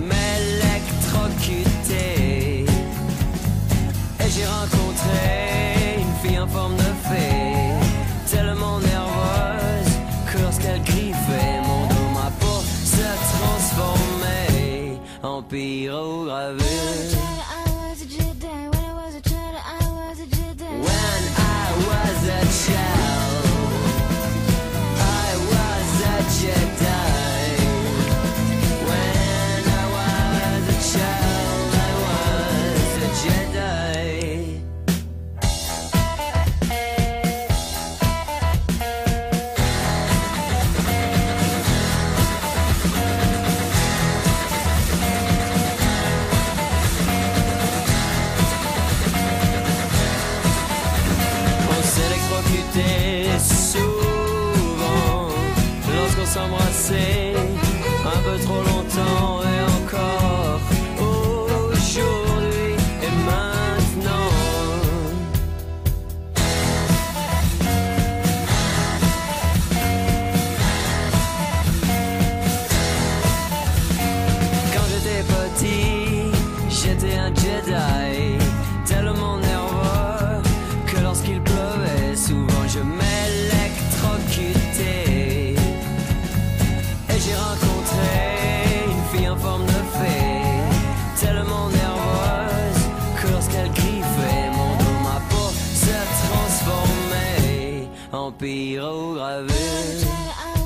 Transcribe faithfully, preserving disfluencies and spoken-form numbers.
m'électrocutais. Et j'ai rencontré une fille en forme de fée, tellement nerveuse que lorsqu'elle griffait mon dos, ma peau se transformait en pyrogravure. When I was a child, I was a Jedi. When I was a child, I was a Jedi. On s'électrocutait souvent lorsqu'on s'embrassait un peu trop longtemps, et encore aujourd'hui et maintenant. Quand j'étais petit, j'étais un Jedi, tellement nerveux que lorsqu'il pleuvait, souvent je m'électrocutais. Et j'ai rencontré une fille en forme de fée, tellement nerveuse que lorsqu'elle griffait mon dos, ma peau se transformait en pyrogravure.